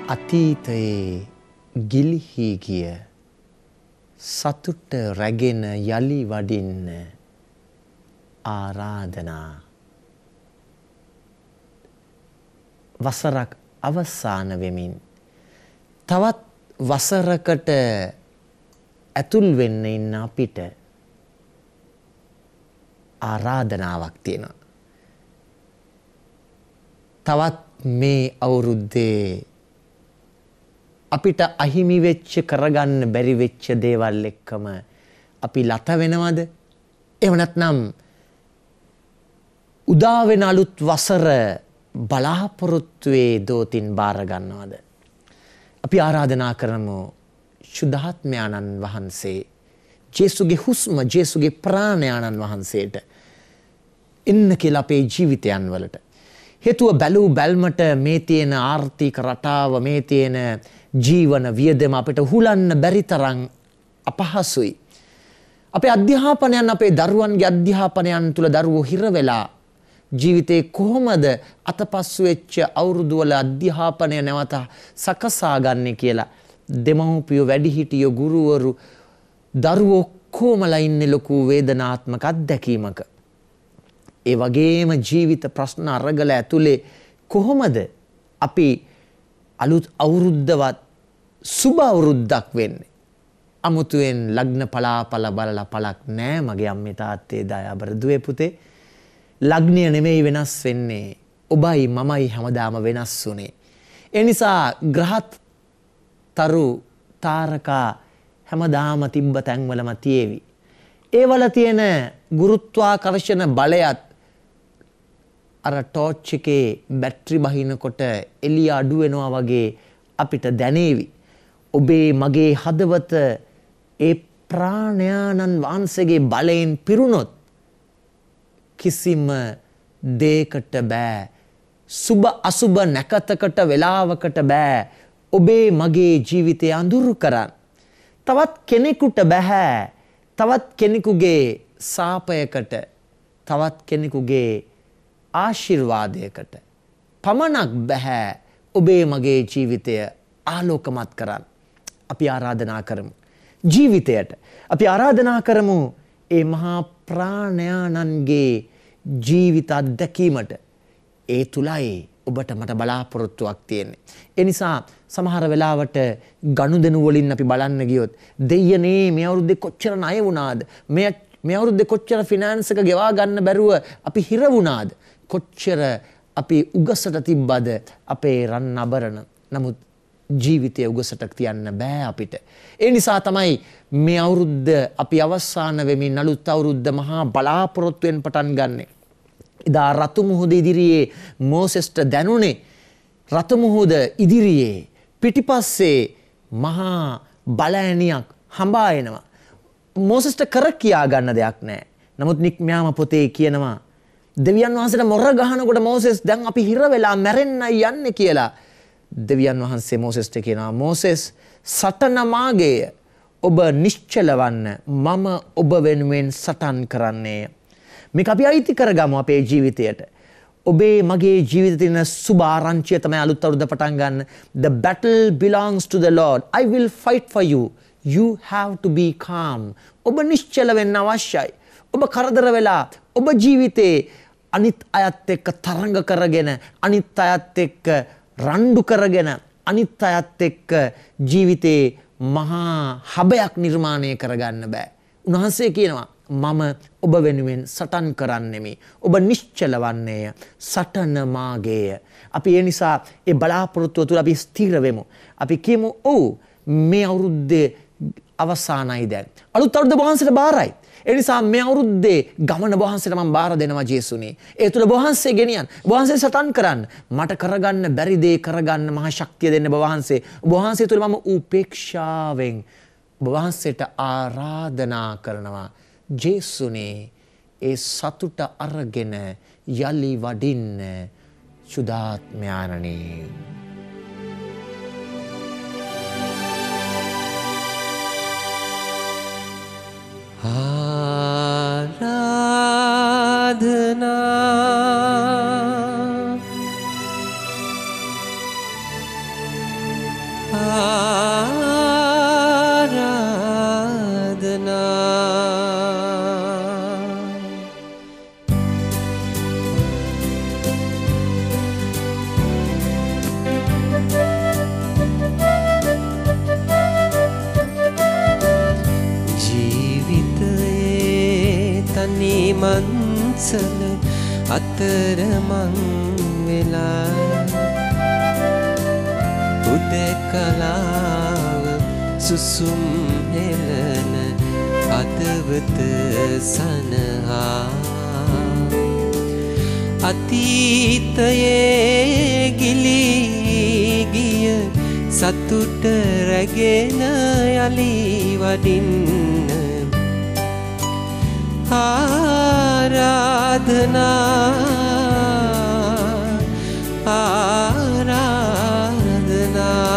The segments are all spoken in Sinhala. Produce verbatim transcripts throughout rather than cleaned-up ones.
අතීතයේ ගිලිහි ගිය සතුට රැගෙන යලි වඩින්න ආරාධනා. වසරක් අවසාන වෙමින් තවත් වසරකට ඇතුල් වෙන්න ඉන්න අපිට ආරාධනාවක් තියෙනවා. තවත් මේ අවුරුද්දේ අපිට අහිමි වෙච්ච කරගන්න බැරි වෙච්ච දේවල් එක්කම අපි ලත වෙනවද? එහෙම නැත්නම් උදා වෙන අලුත් වසර බලාපොරොත්තුවේ දෝතින් බාර ගන්නවද? අපි ආරාධනා කරමු ශුද්ධාත්මයාණන් වහන්සේ, ජේසුගේ හුස්ම, ජේසුගේ ප්‍රාණයාණන් වහන්සේට එන්න කියලා අපේ ජීවිතයන් වලට. හේතුව බැලූ බැල්මට මේ තියෙන ආර්ථික රටාව, මේ තියෙන ජීවන වියදම අපිට හුලන්න බැරි තරම් අපහසුයි. අපේ අධ්‍යාපනයන්, අපේ දරුවන්ගේ අධ්‍යාපනයන් තුල දරුවෝ හිර වෙලා ජීවිතේ කොහොමද අතපසු වෙච්ච අවුරුදු වල අධ්‍යාපනය නැවත සකසා ගන්න කියලා දෙමව්පියෝ, වැඩිහිටියෝ, ගුරුවරු, දරුවෝ කොහොමලා ඉන්නේ ලොකු වේදනාත්මක අත්දැකීමක. ඒ වගේම ජීවිත ප්‍රශ්න අරගල ඇතුලේ කොහොමද අපි අලුත් අවුරුද්දවත් සුබ අවුරුද්දක් වෙන්නේ? අමුතුවෙන් ලග්න පලාපල බලලා පළක් නෑ මගේ අම්මේ තාත්තේ දයාබර දුවේ පුතේ. ලග්නය නෙමෙයි වෙනස් වෙන්නේ, ඔබයි මමයි හැමදාම වෙනස් වුනේ. ඒ නිසා ග්‍රහත් තරු තාරකා හැමදාම තිබ්බ තැන්වලම තියේවි. ඒවල තියෙන ගුරුත්වාකර්ෂණ බලයත් අර ටෝච් එකේ බැටරි බහිනකොට එළිය අඩු වෙනවා වගේ අපිට දැනේවි. ඔබේ මගේ හදවත ඒ ප්‍රාණයාණන් වහන්සේගේ බලයෙන් පිරුණොත් කිසිම දෙයකට බෑ, සුබ අසුබ නැකතකට වෙලාවකට බෑ ඔබේ මගේ ජීවිතය අඳුරු කරන්න. තවත් කෙනෙකුට බෑ තවත් කෙනෙකුගේ සාපයකට, තවත් කෙනෙකුගේ ආශිර්වාදයකට පමණක් බෑ ඔබේ මගේ ජීවිතය ආලෝකමත් කරන්න. අපි ආරාධනා කරමු ජීවිතයට. අපි ආරාධනා කරමු ඒ මහා ප්‍රාණයාණන්ගේ ජීවිත අත්දැකීමට. ඒ තුලයි ඔබට මට බලාපොරොත්තුවක් තියෙන්නේ. ඒ නිසා සමහර වෙලාවට ගනුදෙනු වලින් අපි බලන්න ගියොත් දෙයනේ මේ අවුරුද්දේ කොච්චර ණය වුණාද, මේ මේ අවුරුද්දේ කොච්චර ෆිනෑන්ස් එක ගෙවා ගන්න බැරුව අපි හිර වුණාද, කොච්චර අපි උගසට තිබ්බද අපේ රන් අබරණ. නමුත් ජීවිතය උගසට තියන්න බෑ අපිට. ඒ නිසා තමයි මේ අවුරුද්ද අපි අවසාන වෙමින් අලුත් අවුරුද්ද මහා බලාපොරොත්තුවෙන් පටන් ගන්නෙ. ඉදා රතු මුහුද ඉදිරියේ මෝසෙස්ට දැනුනේ, රතු මුහුද ඉදිරියේ පිටිපස්සේ මහා බලෑනියක් හඹා එනවා. මෝසෙස්ට කර කියා ගන්න දෙයක් නැහැ. නමුත් නික්මයාම පොතේ කියනවා දෙවියන් වහන්සේට මොර ගහනකොට මෝසෙස් දැන් අපි හිර වෙලා මැරෙන්නයි යන්නේ කියලා. දෙවියන් වහන්සේ මෝසෙස්ට කියනවා, මෝසෙස් සටන මාගේය, ඔබ නිශ්චල වන්න, මම ඔබ වෙනුවෙන් සටන් කරන්නේය. මේක අපි අයිති කරගමු අපේ ජීවිතයට. ඔබේ මගේ ජීවිතේ තියෙන සුබ ආරංචිය තමයි අලුත් අවුරුද්ද පටන් ගන්න. The battle belongs to the Lord. I will fight for you. You have to be calm. ඔබ නිශ්චල වෙන්න අවශ්‍යයි. ඔබ කරදර වෙලා ඔබ ජීවිතේ අනිත් අයත් එක්ක තරඟ කරගෙන, අනිත් අයත් එක්ක රණ්ඩු කරගෙන, අනිත් අයත් එක්ක ජීවිතේ මහා හබයක් නිර්මාණය කරගන්න බෑ. උන්වහන්සේ කියනවා මම ඔබ වෙනුවෙන් සටන් කරන්නෙමි. ඔබ නිශ්චල වන්නේය. සටන මාගේය. අපි ඒ නිසා ඒ බලාපොරොත්තුව තුළ අපි ස්ථිර වෙමු. අපි කියමු ඔව් මේ අවුරුද්දේ අවසානයි දැන්. අලුත් අවුරුද්ද වහන්සේට බාරයි. ඒ නිසා මේ අවුරුද්දේ ගමන වහන්සේට මම බාර දෙනවා ජේසුනේ. ඒ තුල වහන්සේ ගෙනියන්න. වහන්සේ සටන් කරන්න. මට කරගන්න බැරි දේ කරගන්න මහා ශක්තිය දෙන්න වහන්සේ. වහන්සේ තුල මම උපේක්ෂාවෙන් වහන්සේට ආරාධනා කරනවා. ජේසුනේ ඒ සතුට අරගෙන යලි වඩින්න සුදාත්මයාණනි. ආරාධනා මන්සල අතරමං වෙලා උදකලාව සුසුම් හෙලන අදවත සනහා අතීතයේ ගිලී ගිය සතුට රැගෙන යලි වඩින්න ආරාධනා ආරාධනා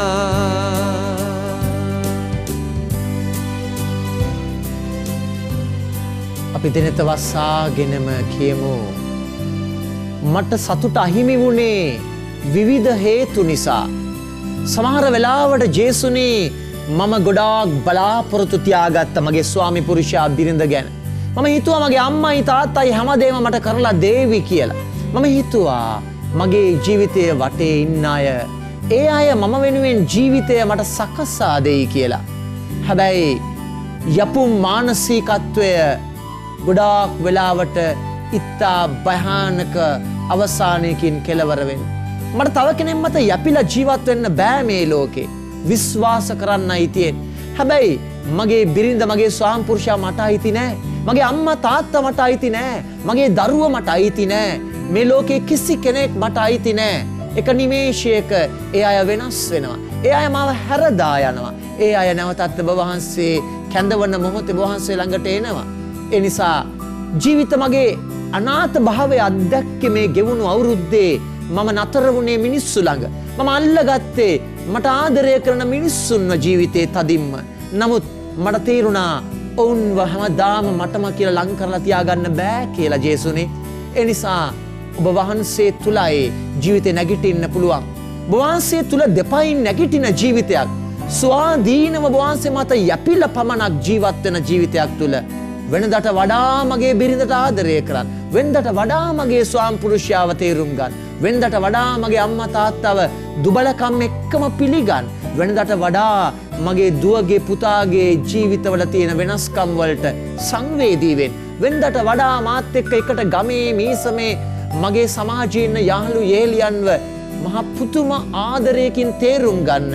අපි දෙනත වස්සාගෙනම කියමු මට සතුට අහිමි වුණේ විවිධ හේතු නිසා සමහර වෙලාවට ජේසුනේ මම ගොඩාක් බලාපොරොත්තු තියාගත්ත මගේ ස්වාමි පුරුෂයා බිරිඳ ගැන මම හිතුවා මගේ අම්මයි තාත්තයි හැමදේම මට කරලා දේවි කියලා. මම හිතුවා මගේ ජීවිතයේ වටේ ඉන්න අය ඒ අය මම වෙනුවෙන් ජීවිතය මට සකසා දෙයි කියලා. හැබැයි යපුම් මානසිකත්වය ගොඩාක් වෙලාවට ඉතා භයානක අවසානයකින් කෙලවර වෙනවා. මට තව කෙනෙක් මත යැපිලා ජීවත් වෙන්න බෑ මේ ලෝකේ. විශ්වාස කරන්නයි තියෙන්නේ. හැබැයි මගේ බිරිඳ මගේ ස්වාම පුරුෂයා මට අයිති නෑ. මගේ අම්මා තාත්තා මට අයිති නෑ. මගේ දරුවා මට අයිති නෑ. මේ ලෝකේ කිසි කෙනෙක් මට අයිති නෑ. එක නිමේෂයක ඒ අය වෙනස් වෙනවා. ඒ අය මාව හැරදා යනවා. ඒ අය නැවතත් ඔබ වහන්සේ කැඳවන මොහොතේ ඔබ වහන්සේ ළඟට එනවා. ඒ නිසා ජීවිත මගේ අනාථ භාවයේ අත්දැක්කේ මේ ගෙවුණු අවුරුද්දේ මම නතර වුණේ මිනිස්සු ළඟ. මම අල්ලගත්තේ මට ආදරය කරන මිනිස්සුන්ව ජීවිතේ තදින්ම. නමුත් මට තේරුණා ඔවුන්ව හැමදාම මටම කියලා ලං කරලා තියාගන්න බෑ කියලා ජේසුනේ. ඒ නිසා ඔබ වහන්සේ තුලයි ජීවිතේ නැගිටින්න පුළුවන්. ඔබ වහන්සේ තුල දෙපයින් නැගිටින ජීවිතයක්. ස්වාධීනව ඔබ වහන්සේ මත යැපිලා පමණක් ජීවත් වෙන ජීවිතයක් තුල වෙනදට වඩා මගේ බිරිඳට ආදරය කරන්න. වෙනදට වඩා මගේ ස්වාම පුරුෂයාව තේරුම් ගන්න. වෙනදට වඩා මගේ අම්මා තාත්තව දුබලකම් එක්කම පිළිගන්න. වෙනදට වඩා මගේ දුවගේ පුතාගේ ජීවිතවල තියෙන වෙනස්කම් වලට සංවේදී වෙන්න. වෙනදට වඩා මාත් එක්ක එකට ගමේ මීසමේ මගේ සමාජයේ ඉන්න යාළු යේලියන්ව මහ පුතුම ආදරයකින් තේරුම් ගන්න.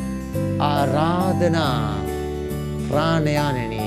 ආරාධනා ප්‍රාණයානනි.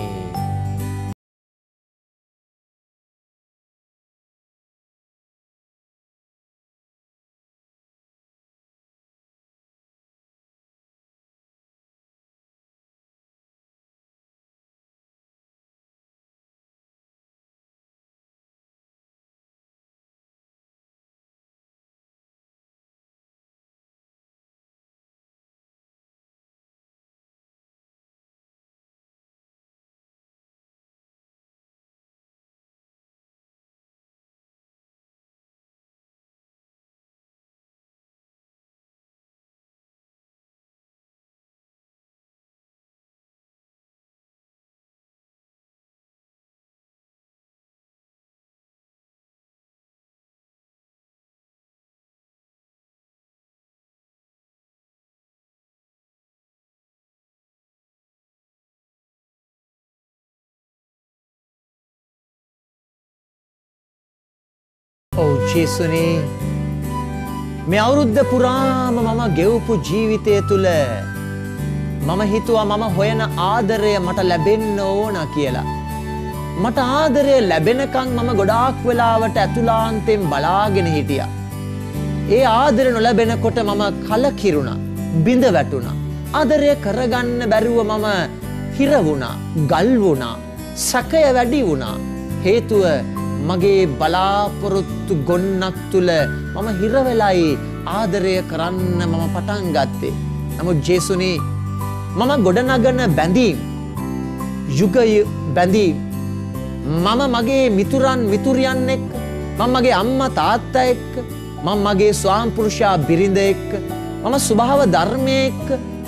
ඔව් ජේසුනේ මේ අවුරුද්ද පුරාම මම ගෙවපු ජීවිතය තුල මම හිතුවා මම හොයන ආදරය මට ලැබෙන්න ඕන කියලා. මට ආදරය ලැබෙනකන් මම ගොඩාක් වෙලාවට ඇතුළාන්තයෙන් බලාගෙන හිටියා. ඒ ආදරය නොලැබෙනකොට මම කලකිරුණා, බිඳ වැටුණා. ආදරය කරගන්න බැරුව මම හිර වුණා, ගල් වුණා, සැකය වැඩි වුණා. හේතුව මගේ බලාපොරොත්තු ගොන්නක් තුල මම හිර වෙලයි ආදරය කරන්න මම පටන් ගත්තේ. නමුත් ජේසුනේ මම ගොඩනගන බැඳීම්, යුග බැඳීම්, මම මගේ මිතුරන් මිතුරියන් එක්ක, මම මගේ අම්මා තාත්තා එක්ක, මම මගේ ස්වාම පුරුෂයා බිරිඳ එක්ක, මම ස්වභාව ධර්මයේ එක්ක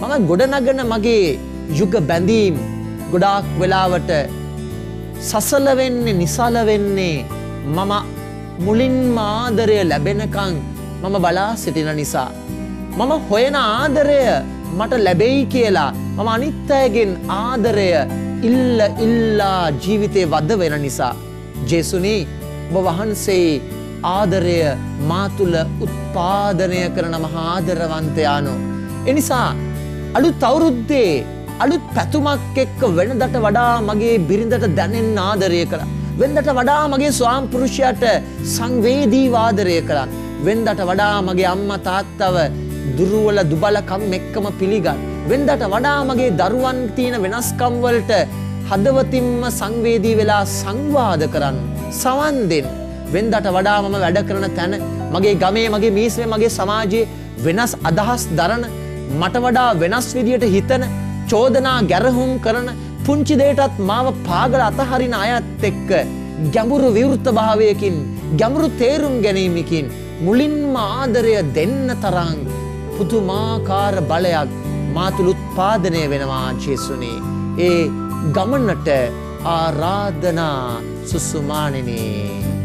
මම ගොඩනගන මගේ යුග බැඳීම් ගොඩාක් වෙලාවට සසල වෙන්නේ නිසල වෙන්නේ මම මුලින්ම ආදරය ලැබෙනකන් මම බලා සිටින නිසා. මම හොයන ආදරය මට ලැබෙයි කියලා මම අනිත් අයගෙන් ආදරය ඉල්ල ඉල්ලා ජීවිතේ වද වෙන නිසා. ජේසුනි ඔබ වහන්සේ ආදරය මා තුළ උත්පාදනය කරන මහා ආදරවන්තයානෝ. එනිසා අලුත් අවුරුද්දේ අලුත් පැතුමක් එක්ක වෙනදට වඩා මගේ බිරිඳට දැනෙන්න ආදරය කළා. වෙනදට වඩා මගේ ස්වාම පුරුෂයාට සංවේදීව ආදරය කළා. වෙනදට වඩා මගේ අම්මා තාත්තව දුර්වල දුබලකම් එක්කම පිළිගත්. වෙනදට වඩා මගේ දරුවන් තියෙන වෙනස්කම් වලට හදවතින්ම සංවේදී වෙලා සංවාද කරන්න. සවන් දෙන්න. වෙනදට වඩා මම වැඩ කරන තැන මගේ ගමේ මගේ මිනිස්සේ මගේ සමාජයේ වෙනස් අදහස් දරන මට වඩා වෙනස් විදියට හිතන චෝදනා ගැරහුම් කරන පුංචි දෙයටත් මාව පාගල අතහරින අයත් එක්ක ගැඹුරු විවෘත භාවයකින් ගැඹුරු තේරුම් ගැනීමකින් මුලින්ම ආදරය දෙන්න තරම් පුදුමාකාර බලයක් මා තුළ උත්පාදනය වෙනවා ජේසුනේ. ඒ ගමනට ආරාධනා සුසුමානිනේ.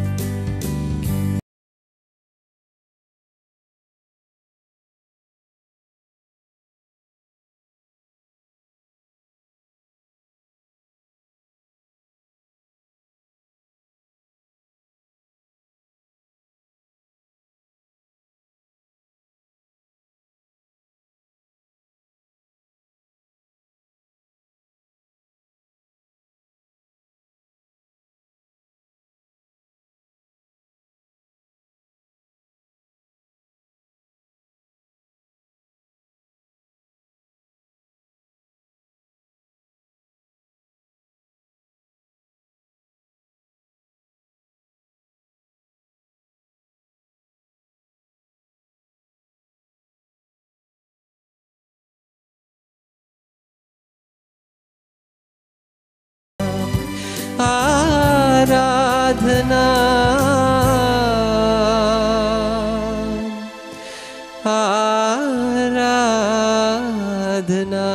आराधना आराधना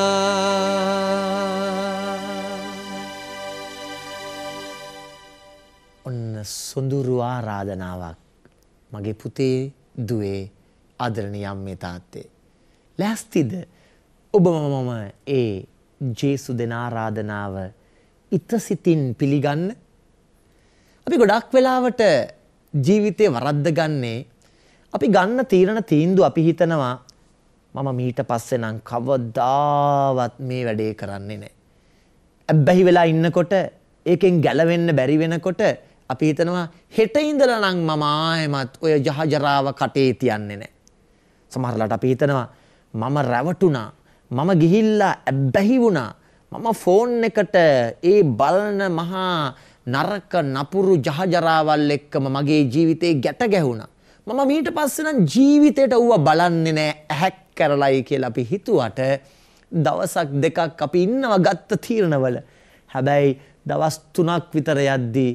ඔන්න සොඳුරු ආරාධනාවක් මගේ පුතේ දුවේ ආදරණීය අම්මේ තාත්තේ. ලෑස්තිද ඔබ මම ඒ ජේසු දෙන ආරාධනාව ඉතසිතින් පිළිගන්න? අපි ගොඩක් වෙලාවට ජීවිතේ වරද්ද ගන්නේ අපි ගන්න තීරණ තීන්දුව අපි හිතනවා මම මීට පස්සේ නම් කවදාවත් මේ වැඩේ කරන්නේ නැහැ. අබ්බැහි වෙලා ඉන්නකොට ඒකෙන් ගැලවෙන්න බැරි වෙනකොට අපි හිතනවා හෙට ඉඳලා නම් මම ආයෙමත් ඔය ජහජරාව කටේ තියන්නේ නැහැ. සමහරලාට අපි හිතනවා මම රැවටුණා, මම ගිහිල්ලා අබ්බැහි වුණා, මම ෆෝන් එකට ඒ බලන මහා නරක නපුරු ජහජරාවල් එක්කම මගේ ජීවිතේ ගැට ගැහුණා. මම මීට පස්සේ නම් ජීවිතේට ඌව බලන්නේ නැහැ, ඇහැක් කරලයි කියලා අපි හිතුවට දවසක් දෙකක් අපි ඉන්නවා ගත්ත තීරණවල. හැබැයි දවස් තුනක් විතර යද්දී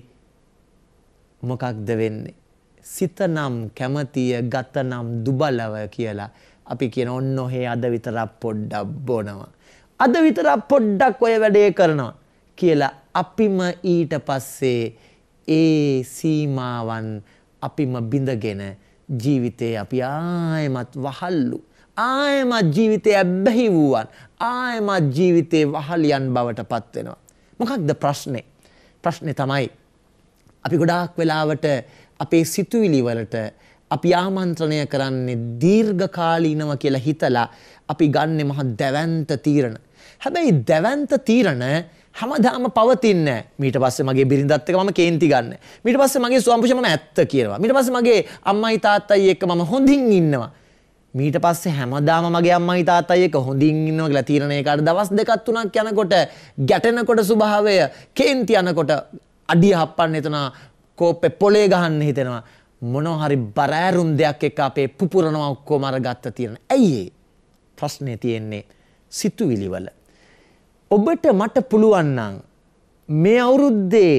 මොකක්ද වෙන්නේ? සිත නම් කැමතිය, ගත නම් දුබලව කියලා අපි කියන ඔන්න ඔහේ අද විතරක් පොඩ්ඩක් බොනවා, අද විතරක් පොඩ්ඩක් ඔය වැඩේ කරනවා කියලා අපිම ඊට පස්සේ ඒ සීමාවන් අපිම බිඳගෙන ජීවිතේ අපි ආයෙමත් වහල්ලු, ආයෙමත් ජීවිතේ අබ්බැහි වූවන්, ආයෙමත් ජීවිතේ වහලියන් බවට පත් වෙනවා. මොකක්ද ප්‍රශ්නේ? ප්‍රශ්නේ තමයි අපි ගොඩාක් වෙලාවට අපේ සිතුවිලි වලට අපි ආමන්ත්‍රණය කරන්නේ දීර්ඝකාලීනව කියලා හිතලා අපි ගන්නෙ මහ දැවැන්ත තීරණ. හැබැයි දැවැන්ත තීරණ හැමදාම පවතින්නේ නැහැ. ඊට පස්සේ මගේ බිරිඳත් එක්ක මම කේන්ති ගන්න. ඊට පස්සේ මගේ ස්වාමිපුරුෂ මම ඇත්ත කියනවා. ඊට පස්සේ මගේ අම්මයි තාත්තයි එක්ක මම හොඳින් ඉන්නවා. ඊට පස්සේ හැමදාම මගේ අම්මයි තාත්තයි එක්ක හොඳින් ඉන්නවා කියලා තීරණයකට දවස් දෙකක් තුනක් යනකොට ගැටෙනකොට ස්වභාවය කේන්ති යනකොට අඩිය හප්පන්න හිතනවා, කෝප්පේ පොලේ ගහන්න හිතෙනවා, මොනවා හරි බරෑරුම් දෙයක් එක්ක අපේ පුපුරනවා ඔක්කොම අර ගත්ත තීරණ. ඇයි ඒ? ප්‍රශ්නේ තියෙන්නේ සිතුවිලි වල. ඔබට මට පුළුවන් නම් මේ අවුරුද්දේ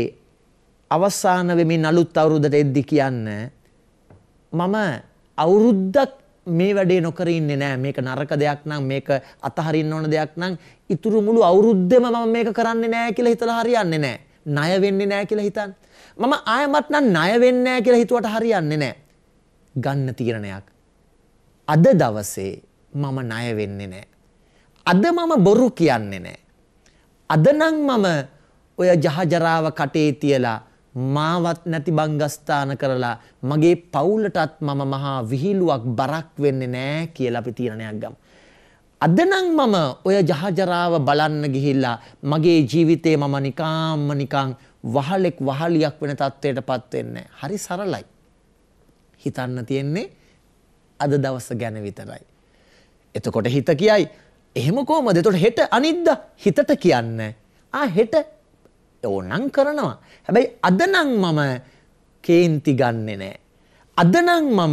අවසාන වෙමින් අලුත් අවුරුද්දට එද්දි කියන්න මම අවුරුද්දක් මේ වැඩේ නොකර ඉන්නේ නැහැ. මේක නරක දෙයක් නම් මේක අතහරින්න ඕන දෙයක් නම් ඉතුරු මුළු අවුරුද්දෙම මම මේක කරන්නේ නැහැ කියලා හිතලා හරියන්නේ නැහැ. ණය වෙන්නේ නැහැ කියලා හිතන්න. මම ආයමත් නම් ණය වෙන්නේ නැහැ කියලා හිතුවට හරියන්නේ නැහැ. ගන්න තීරණයක්. අද දවසේ මම ණය වෙන්නේ නැහැ. අද මම බොරු කියන්නේ නැහැ. අද නම් මම ඔය ජහජරාව කටේ තියලා මාවත් නැති බංගස්ථාන කරලා මගේ පවුලටත් මම මහා විහිළුවක් බරක් වෙන්නේ නැහැ කියලා අපි තීරණයක් ගමු. අද නම් මම ඔය ජහජරාව බලන්න ගිහිල්ලා මගේ ජීවිතේ මම නිකාම්ම නිකන් වහලෙක් වහලියක් වෙන තත්ත්වයටපත් වෙන්නේ. හරි සරලයි. හිතන්න තියෙන්නේ අද දවස ගැන විතරයි. එතකොට හිත කියයි එහෙම කොහමද? එතකොට හෙට අනිද්දා හිතට කියන්නේ. ආ හෙට ඕනනම් කරනවා. හැබැයි අද නම් මම කේන්ති ගන්නෙ නෑ. අද නම් මම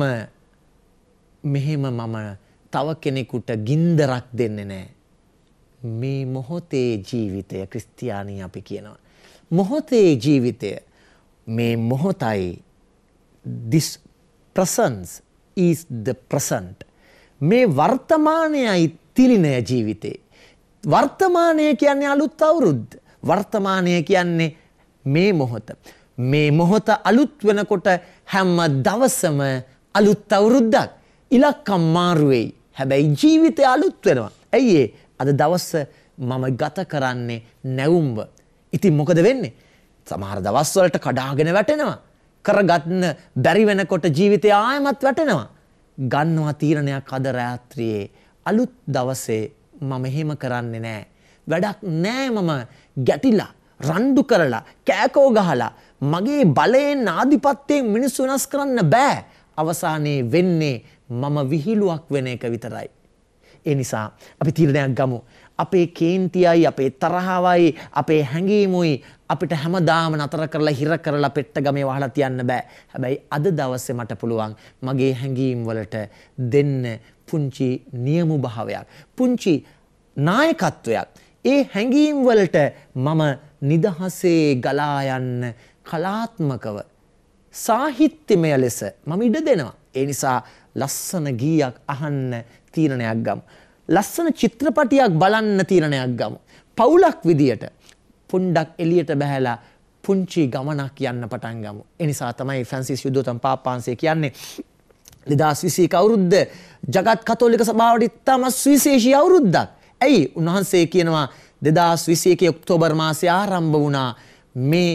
මෙහෙම මම තව කෙනෙකුට ගින්දරක් දෙන්නේ නෑ. මේ මොහොතේ ජීවිතය ක්‍රිස්තියානි අපි කියනවා. මොහොතේ ජීවිතය මේ මොහොතයි. this presence is the present. මේ වර්තමානයයි තිලිනය ජීවිතේ. වර්තමානය කියන්නේ අලුත් අවුරුද්ද. වර්තමානය කියන්නේ මේ මොහොත. මේ මොහොත අලුත් වෙනකොට හැම දවසම අලුත් අවුරුද්දක්. ඉලක්කම් මාරු වෙයි. හැබැයි ජීවිතය අලුත් වෙනවා. ඇයි ඒ? අද දවස මම ගත කරන්නේ නැවුම්ව. ඉතින් මොකද වෙන්නේ? සමහර දවස් වලට කඩාගෙන වැටෙනවා. කරගන්න බැරි වෙනකොට ජීවිතය ආයමත් වැටෙනවා. ගන්නවා තීරණයක් අද රාත්‍රියේ අලුත් දවසේ මම එහෙම කරන්නේ නැහැ. වැඩක් නැහැ මම ගැටිලා රණ්ඩු කරලා කෑකෝ ගහලා මගේ බලයෙන් ආධිපත්‍යයෙන් මිනිස්සු වෙනස් කරන්න බෑ. අවසානයේ වෙන්නේ මම විහිළුවක් වෙන එක විතරයි. ඒ නිසා අපි තීරණයක් ගමු. අපේ කේන්තියයි අපේ තරහවයි අපේ හැඟීමුයි අපිට හැමදාම නතර කරලා හිර කරලා පෙට්ට ගමේ වහලා තියන්න බෑ. හැබැයි අද දවසේ මට පුළුවන් මගේ හැඟීම් වලට දෙන්න පුංචි නියමු භාවයක්. පුංචි නායකත්වයක්. ඒ හැඟීම් වලට මම නිදහසේ ගලා යන්න කලාත්මකව සාහිත්‍යමය ලෙස මම ඉඩ දෙනවා. ඒ නිසා ලස්සන ගීයක් අහන්න තීරණයක් ගමු. ලස්සන චිත්‍රපටියක් බලන්න තීරණයක් ගමු. පවුලක් විදියට පොණ්ඩක් එළියට බහැලා පුංචි ගමනක් යන්න පටන් ගමු. ඒ නිසා තමයි ෆ්‍රැන්සිස් යුදෝතම් පාපාංශය කියන්නේ දෙදාස් විසි එක අවුරුද්ද ජගත් කතෝලික සභාවට ඉතාම සුවිශේෂී අවුරුද්දක්. ඇයි? උන්වහන්සේ කියනවා දෙදාස් විසි එකේ ඔක්තෝබර් මාසයේ ආරම්භ වුණා මේ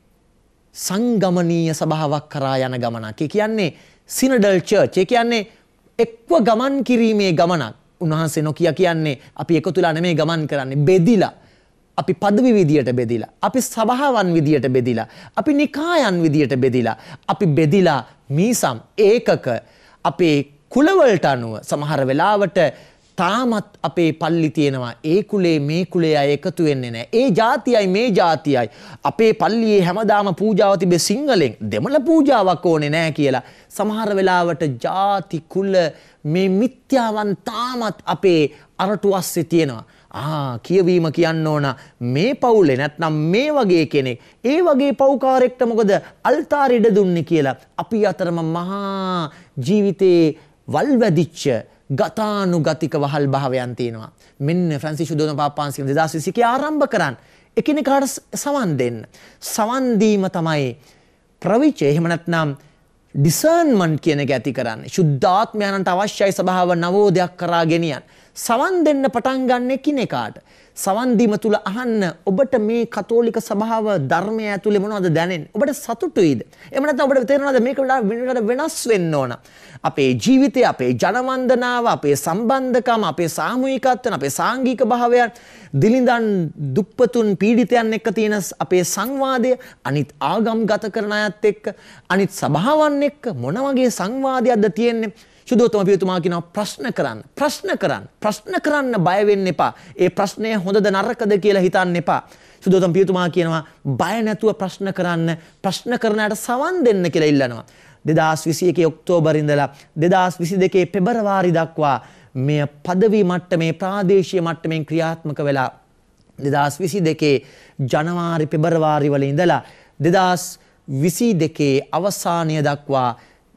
සංගමනීය සභාවක් කරා යන ගමනක්. ඒ කියන්නේ සිනඩල් චර්ච්. ඒ කියන්නේ එක්ව ගමන් කිරීමේ ගමනක්. උන්වහන්සේ නොකිය කියන්නේ අපි එකතුලා නෙමෙයි ගමන් කරන්නේ, බෙදිලා. අපි පදවි විදියට බෙදිලා, අපි සභාවන් විදියට බෙදිලා, අපි නිකායන් විදියට බෙදිලා, අපි බෙදිලා මීසම් ඒකක අපේ කුලවලට අනුව සමහර වෙලාවට තාමත් අපේ පල්ලි තියෙනවා. ඒ කුලේ මේ කුලේ අය එකතු වෙන්නේ නැහැ. ඒ ජාතියයි මේ ජාතියයි. අපේ පල්ලියේ හැමදාම පූජාව තිබෙ සිංහලෙන්. දෙමළ පූජාවක් ඕනේ නැහැ කියලා. සමහර වෙලාවට ජාති කුල මේ මිත්‍යාවන් තාමත් අපේ අරටු අස්සේ තියෙනවා. ආ කියවීම කියන්න ඕන මේ පවුලේ නැත්නම් මේ වගේ කෙනෙක් ඒ වගේ පව්කාරයෙක්ට මොකද අල්තාරෙ ඉඩ දුන්නේ කියලා අපි අතරම මහා ජීවිතේ වල්වැදිච්ච ගතානුගතික වහල් භාවයන් තියෙනවා. මෙන්න ෆ්‍රැන්සිස් යුදෝතම් පාපාංශය දෙදාස් විසි එකේ ආරම්භ කරන්න. එකිනෙකාට සවන් දෙන්න. සවන් දීම තමයි ප්‍රවිචය. එහෙම නැත්නම් ඩිසර්න්මන්ට් කියන එක ඇති කරන්නේ. ශුද්ධාත්මයන්ට අවශ්‍යයි සභාව නවෝදයක් කරා ගෙනියන්න. සවන් දෙන්න පටන් ගන්න එකිනෙකාට. සවන් දීම තුල අහන්න ඔබට මේ කතෝලික සභාව ධර්මය ඇතුලේ මොනවද දැනෙන්නේ? ඔබට සතුටුයිද? එහෙම නැත්නම් ඔබට තේරෙනවද මේක වෙනස් වෙන්න ඕන? අපේ ජීවිතය, අපේ ජනවන්දනාව, අපේ සම්බන්ධකම්, අපේ සාමූහිකත්වය, අපේ සාංගික භාවයන්, දිලිඳන් දුප්පතුන් පීඩිතයන් එක්ක තියෙන අපේ සංවාදය, අනිත් ආගම් ගත කරන අයත් එක්ක, අනිත් සභාවන් එක්ක මොන වගේ සංවාදයක්ද තියෙන්නේ? සුදෝතම පියතුමා කියනවා ප්‍රශ්න කරන්න. ප්‍රශ්න කරන්න. ප්‍රශ්න කරන්න බය වෙන්න එපා. ඒ ප්‍රශ්නය හොඳද නරකද කියලා හිතන්න එපා. සුදෝතම පියතුමා කියනවා බය නැතුව ප්‍රශ්න කරන්න, ප්‍රශ්න කරනට සවන් දෙන්න කියලා ඉල්ලනවා. දෙදාස් විසි එකේ ඔක්තෝබර් ඉඳලා දෙදාස් විසි දෙකේ පෙබරවාරි දක්වා මෙය පදවි මට්ටමේ ප්‍රාදේශීය මට්ටමින් ක්‍රියාත්මක වෙලා දෙදාස් විසි දෙකේ ජනවාරි පෙබරවාරි වල ඉඳලා දෙදාස් විසි දෙකේ අවසානය දක්වා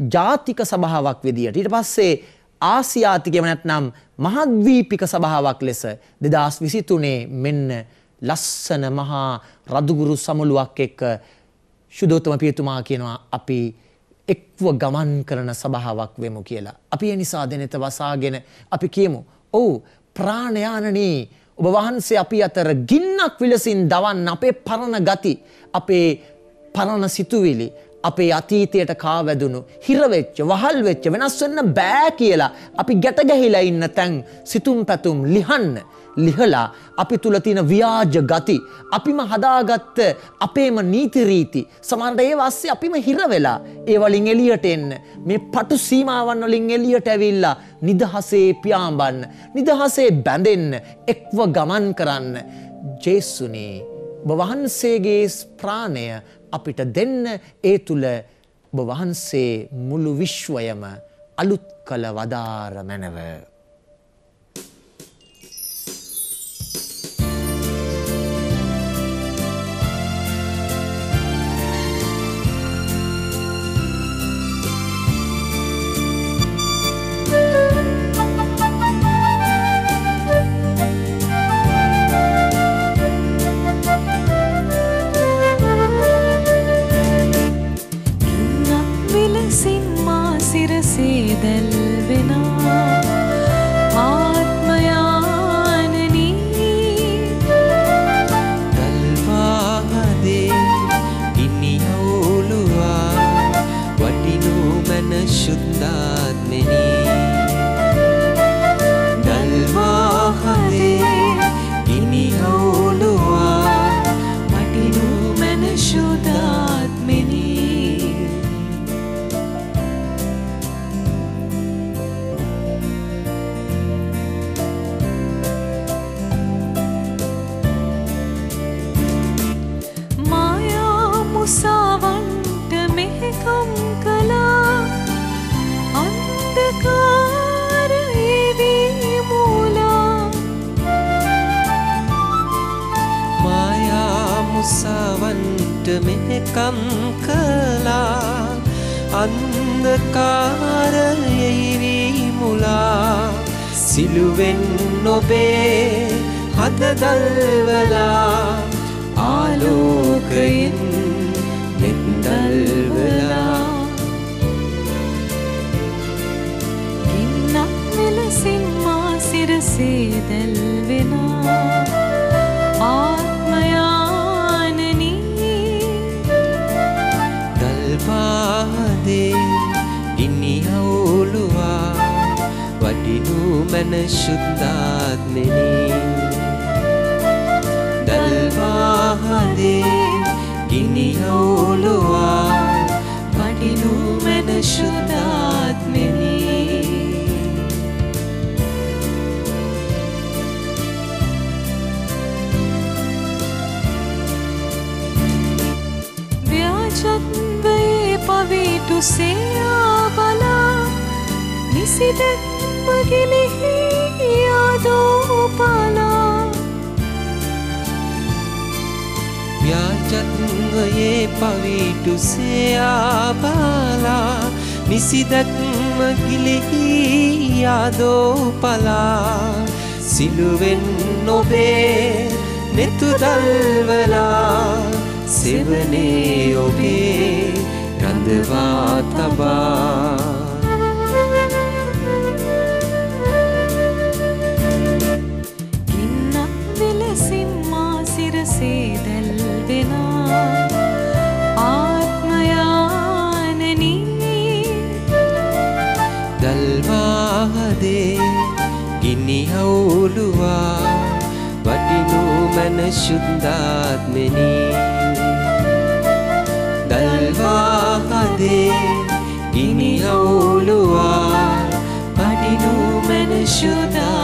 ජාතික සභාවක් විදියට ඊට පස්සේ ආසියාතිකයම නැත්නම් මහද්වීපික සභාවක් ලෙස දෙදාස් විසිතුනේ මෙන්න ලස්සන මහා රදුගුරු සමුළුවක් එක්ක ශුද්ධෝත්තම පියතුමා කියනවා අපි එක්ව ගමන් කරන සභාවක් වෙමු කියලා. අපි ඒ නිසා දෙනෙත වසාගෙන අපි කියමු. ඔව් ප්‍රාණයානනී ඔබ වහන්සේ අපි අතර ගින්නක් විලසින් දවන්න අපේ පරණ ගති අපේ පරණ සිතුවිලි අපේ අතීතයට කාවැදුණු හිරවෙච්ච වහල් වෙච්ච වෙනස් වෙන්න බෑ කියලා අපි ගැට ගැහිලා ඉන්න තැන් සිතුම් පැතුම් ලිහන්න ලිහලා අපි තුල තියෙන ව්‍යාජ ගති අපිම හදාගත්ත අපේම නීති රීති සමහරට ඒ වාස්සේ අපිම හිර වෙලා ඒ වලින් එළියට එන්න මේ පටු සීමාවන් වලින් එළියට ඇවිල්ලා නිදහසේ පියාඹන්න නිදහසේ බැඳෙන්න එක්ව ගමන් කරන්න ජේසුනේ ඔබ වහන්සේගේ ප්‍රාණය අපිට දෙන්න ඒ තුල ඔබ වහන්සේ මුළු විශ්වයම අලුත් කළ වදාර මැනව. මෙකම් කළා අන්ධකාරයෙහි මුලා සිළුවෙන් ඔබේ හද දල්වලා ආලෝකයෙන් නෙත් දල්වලා ගින්නක් මෙලසින් මා සිරසේ දැල්වෙනා පාදේ ගිනි අවුලුවා වටිනු මන ශුද්ධාත්මෙනි දල්වාහදේ ගිනි අවුලුවා වටිනු මන ශුද්ධාත්මෙනි පවිටු සේයා බලා නිසිදැක්ම ගිලිහි යාදෝපලා ව්‍යාජත්වයේ පවිටු සේයා බලා නිසිදැක්ම ගිලිහි යාදෝපලා සිළුවෙන් ඔබේ නෙතු දල්වලා සෙවනේ ඔබේ රඳවා තබා ගින්නක් විලසින් මා සිරසේ දැල්වෙනා ආත්මයානනී දල්වාහදේ ගිනි අවුලුවා වටිනු මන ශුද්ධාත්මෙනි දල්වාහදේ ගිනි අවුලුවා වටිනු මන ශුද්ධාත්මෙනි